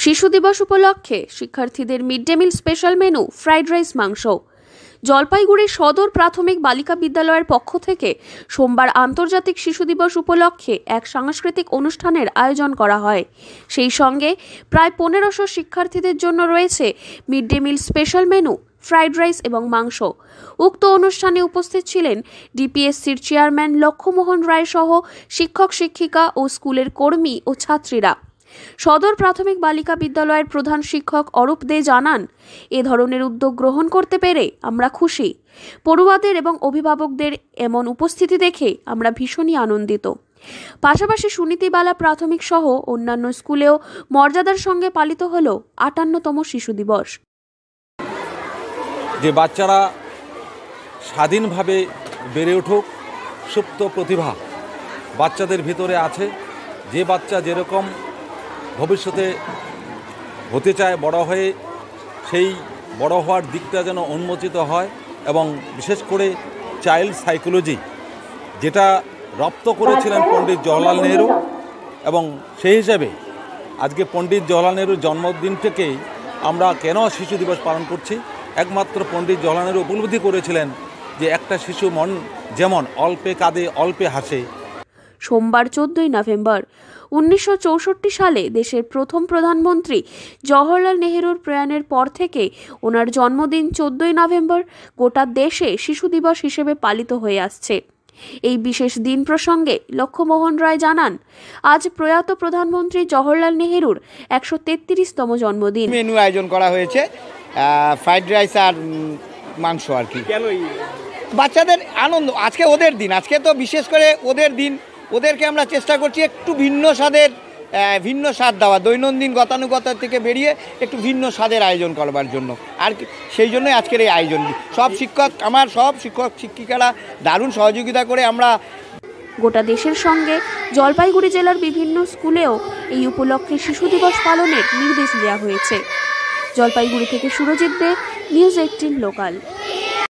শিশু দিবস উপলক্ষে শিক্ষার্থীদের mid day meal special menu fried rice মাংস। জলপাইগুড়ি সদর প্রাথমিক বালিকা বিদ্যালয়ের পক্ষ থেকে সোমবার আন্তর্জাতিক শিশু দিবস উপলক্ষে এক সাংস্কৃতিক অনুষ্ঠানের আয়োজন করা হয়। সেই সঙ্গে প্রায় 1500 শিক্ষার্থীদের জন্য রয়েছে mid day meal special menu fried rice এবং মাংস। উক্ত অনুষ্ঠানে উপস্থিত ছিলেন ডিপিএসসির চেয়ারম্যান লক্ষ্যমোহন রায় সহ শিক্ষক শিক্ষিকা ও স্কুলের কর্মী ও ছাত্রীরা। সদর প্রাথমিক বালিকা বিদ্যালয়ের প্রধান শিক্ষক অরূপ দে জানান, এ ধরনের উদ্যোগ গ্রহণ করতে পেরে আমরা খুশি। পড়ুয়াদের এবং অভিভাবকদের এমন উপস্থিতি দেখে আমরা ভীষণই আনন্দিত। পাশাপাশি সুনীতিবালা প্রাথমিক সহ অন্যান্য স্কুলেও মর্যাদার সঙ্গে পালিত হল 58তম শিশু দিবস। যে বাচ্চারা স্বাধীনভাবে বেড়ে উঠুক, সুপ্ত প্রতিভা বাচ্চাদের ভিতরে আছে। যে বাচ্চা যেরকম ভবিষ্যতে হতে চায় বড় হয়ে, সেই বড় হওয়ার দিকটা যেন উন্মোচিত হয় এবং বিশেষ করে চাইল্ড সাইকোলজি যেটা রপ্ত করেছিলেন পণ্ডিত জওহরলাল নেহরু, এবং সেই হিসাবে আজকে পণ্ডিত জওহরলাল নেহরুর জন্মদিনটাকেই আমরা কেন শিশু দিবস পালন করছি? একমাত্র পণ্ডিত জওহরলাল নেহরু উপলব্ধি করেছিলেন যে একটা শিশু মন যেমন অল্পে কাঁদে অল্পে হাসে। সোমবার 14ই নভেম্বর 1964 সালে দেশের প্রথম প্রধানমন্ত্রী জওহরলাল নেহরুর প্রয়াণের পর থেকে ওনার জন্মদিন 14ই নভেম্বর গোটা দেশে শিশু দিবস হিসেবে পালিত হয়ে আসছে। এই বিশেষ দিন প্রসঙ্গে লক্ষ্যমোহন রায় জানান, আজ প্রয়াত প্রধানমন্ত্রী জওহরলাল নেহরুর 133তম জন্মদিন। মেনু আয়োজন করা হয়েছে, ফ্রাইড রাইস আর মাংস আর কি। বাচ্চাদের আনন্দ, আজকে ওদের দিন, আজকে তো বিশেষ করে ওদের দিন। ওদেরকে আমরা চেষ্টা করছি একটু ভিন্ন স্বাদ দেওয়া, দৈনন্দিন গতানুগতার থেকে বেরিয়ে একটু ভিন্ন স্বাদের আয়োজন করবার জন্য। আর সেই জন্যই আজকের এই আয়োজন। সব শিক্ষক শিক্ষিকারা দারুণ সহযোগিতা করে আমরা গোটা দেশের সঙ্গে জলপাইগুড়ি জেলার বিভিন্ন স্কুলেও এই উপলক্ষে শিশু দিবস পালনের নির্দেশ দেওয়া হয়েছে। জলপাইগুড়ি থেকে সুরজিৎ দে, নিউজ 18 লোকাল।